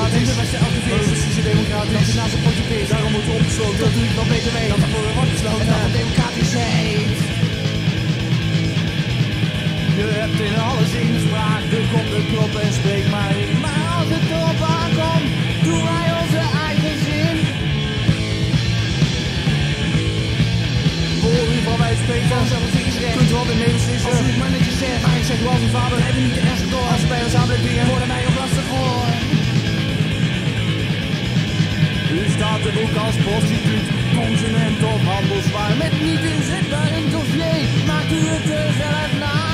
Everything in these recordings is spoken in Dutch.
democratisch. Russische democratisch. Naast de Portugees. Daarom moet opgesloten. Dat doe ik wel beter mee. Dat er voor wordt besloten. En dat het democratisch heet. Je hebt in alles inspraak. Er komt een klop en spreek maar in. Maar als het erop aankomt, doen wij onze eigen zin. Voor u van wij spreken. Vanzelf het viesrecht. Kunt u altijd mee beslissen. Als u het maar netjes zegt. Maar ik zeg wel als uw vader. Hebben niet de ernstig door. Als ze bij ons aan blijven weer. Worden wij ook lastig hoor. U staat er ook als prostituut, consument of handelswaar. Met niet inzetbaar een dossier, maakt u het er zelf naar.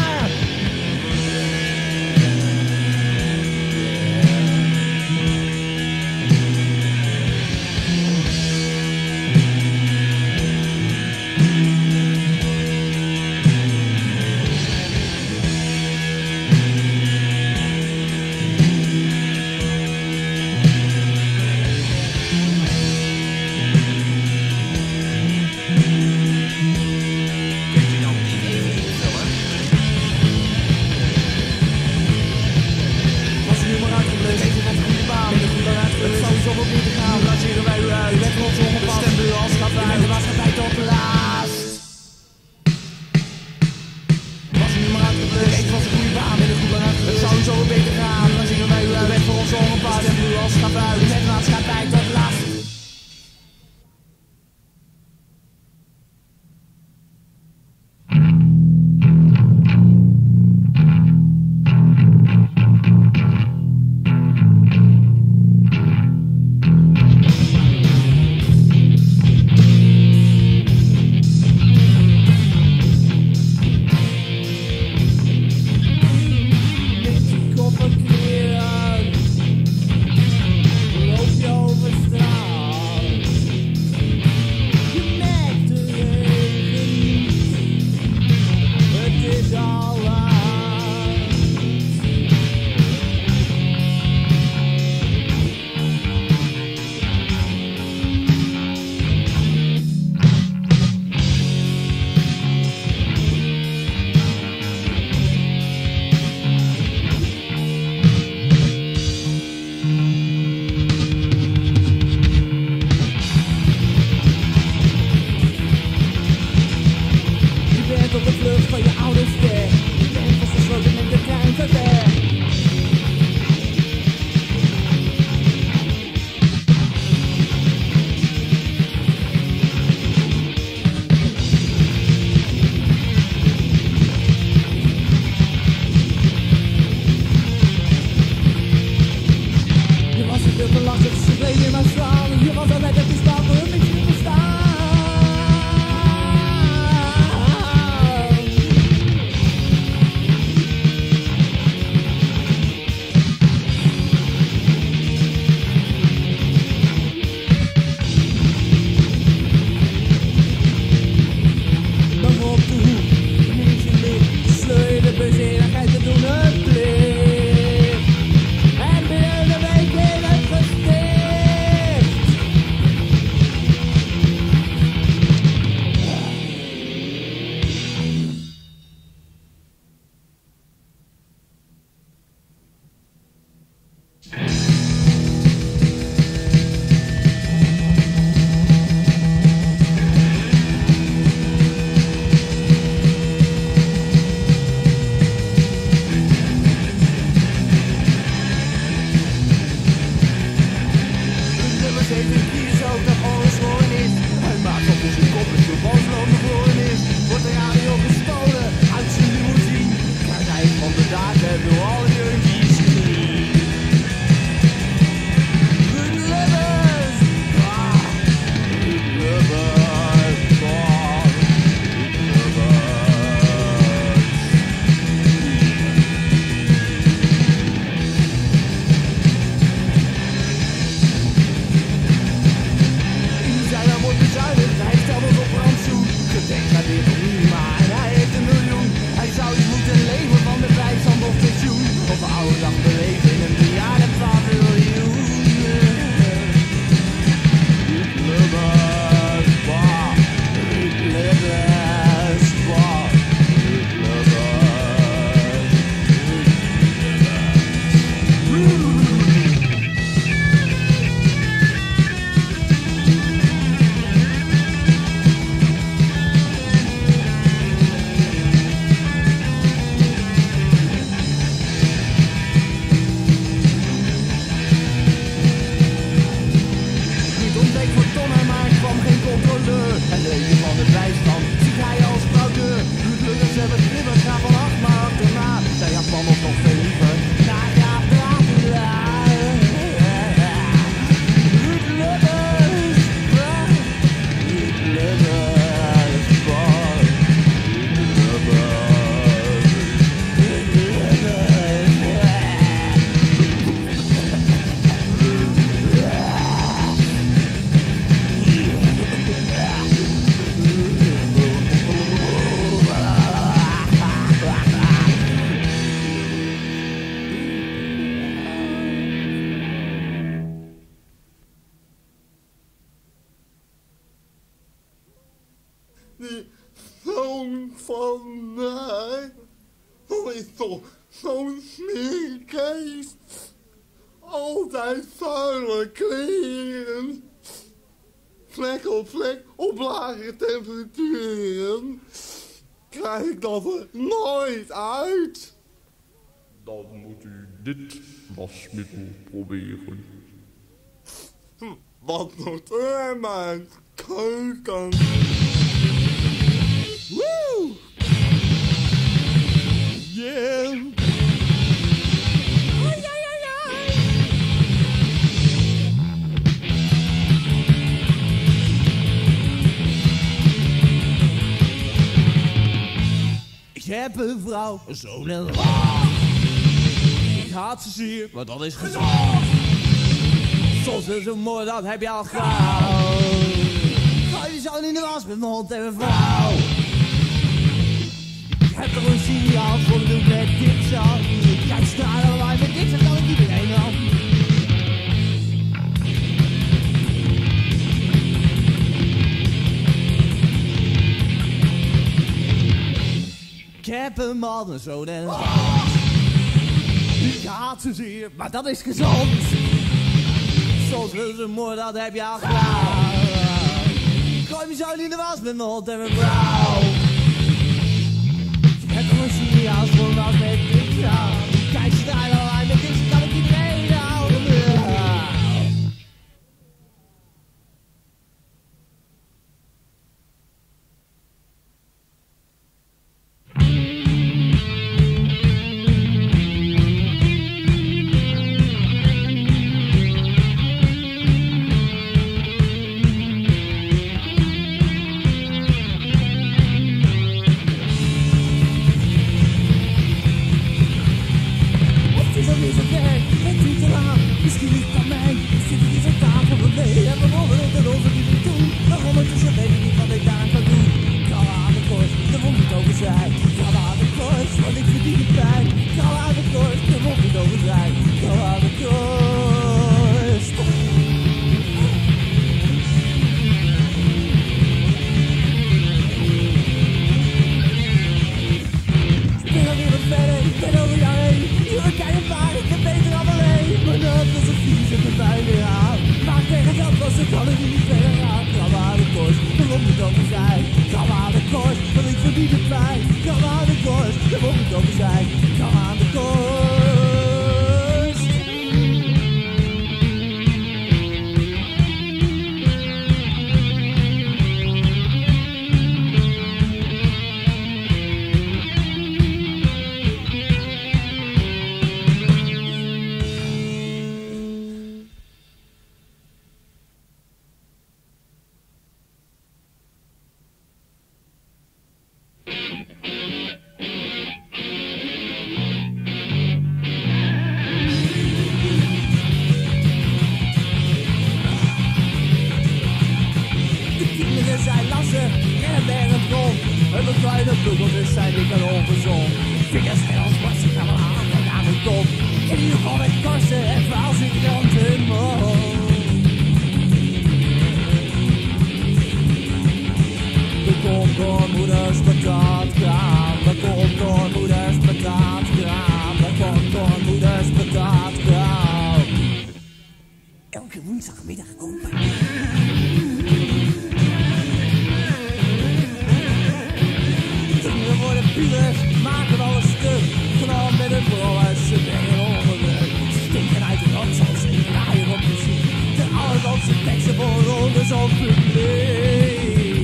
zoon van mij. Dat is toch zo'n smeerkees. Altijd vuile kleren. Vlek op lage temperaturen. Krijg ik dat er nooit uit. Dan moet u dit wasmiddel proberen. Wat doet er in mijn keuken? Woe! Yeah! Ai, ai, ai, ai. Ik heb een vrouw, een zoon en een ik haat ze zeer, maar dat is gezond. Soms is het mooi, dat heb je al gauw. Ga je zoon in de was met mijn hond en mijn vrouw. Ik heb er een signaal voor de met dit aan. Kijk, stralen allemaal met dit, dan kan ik iedereen aan. Ik heb een man, een zoon en een vrouw. Ik haat ze zeer, maar dat is gezond. Soms is het mooi, dat heb je al gedaan. Gooi me zo in de was met mijn hond en mijn vrouw. Ik heb nog een signaal voor een was met dit aan. Kijk, ze draaien allemaal met dit, kan ik iedereen houden. Woensdagmiddag open. Kinderen worden pubers, maken alles stuk. Genomen met een brood, ze brengen hongerlijk. Stinken uit de rand zoals ze draaien op muziek. De allerlandse teksten voor rondes op publiek.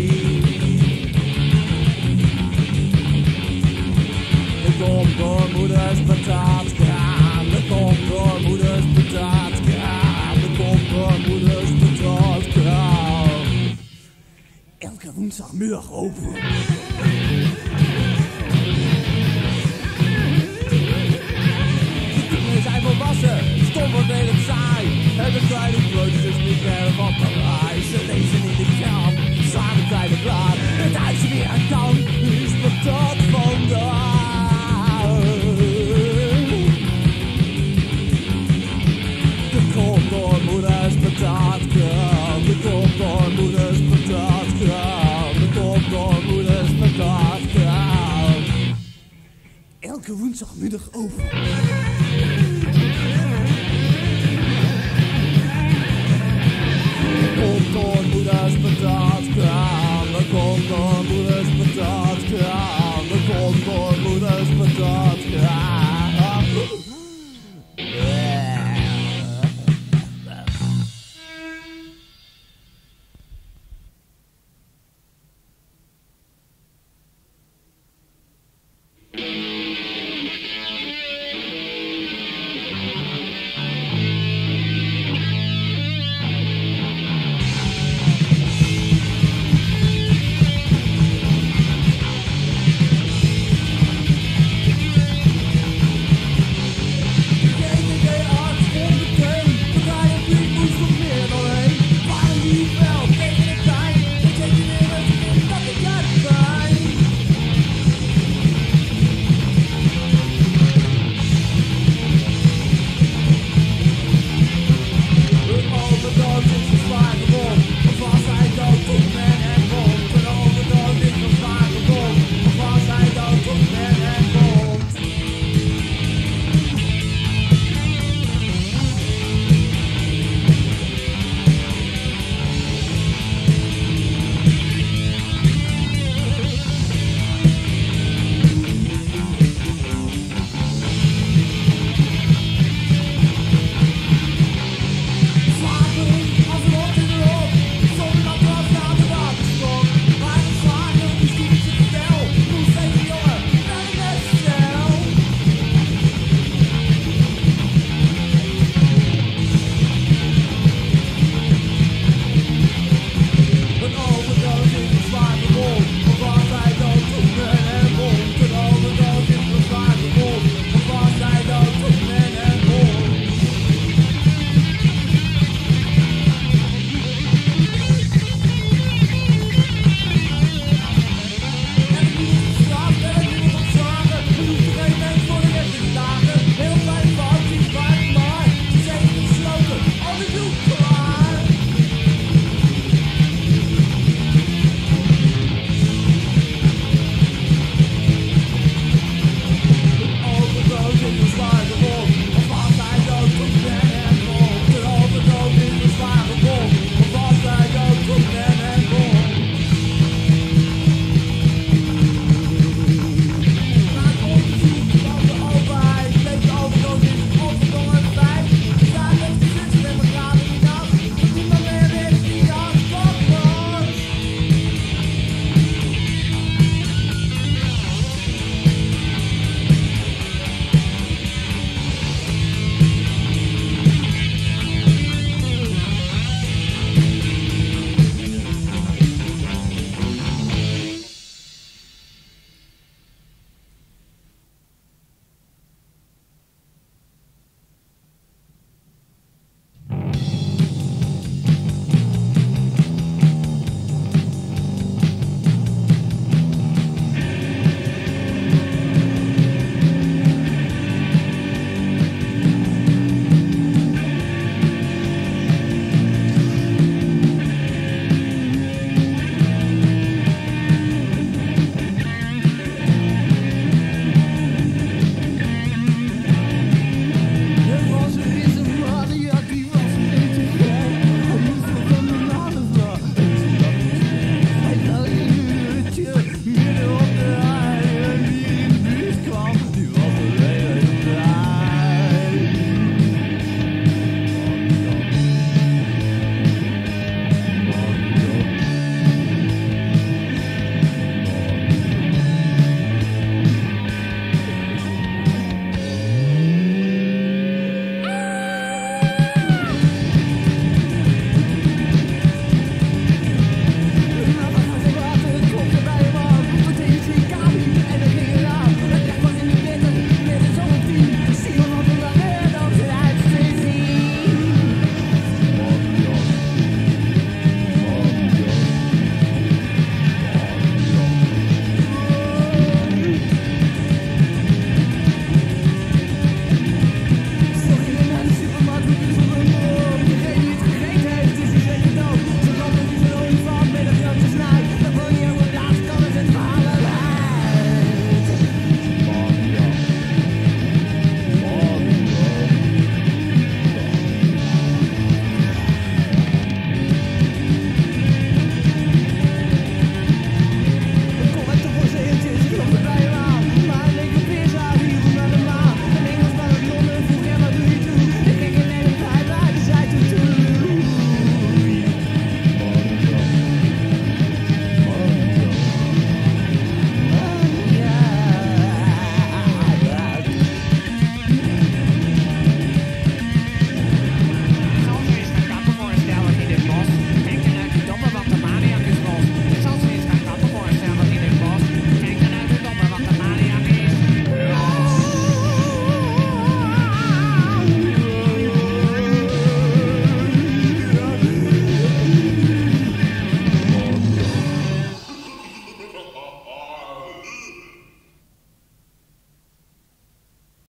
De komt door moeders patatkraam. De komt door moeders patatkraam. De komt door moeders patatkraam. Elke woensdagmiddag open. Zijn volwassen, stom vervelend saai. Hebben kleine broodjes niet meer van Parijs. Ze lezen in de krant, slaan een kleine blad. Het huis weer aan kan, is patat vandaag. De komt door moeders patatkraam. De komt door moeders patatkraam. De komt door moeders patatkraam. woensdagmiddag over. Kom, kom.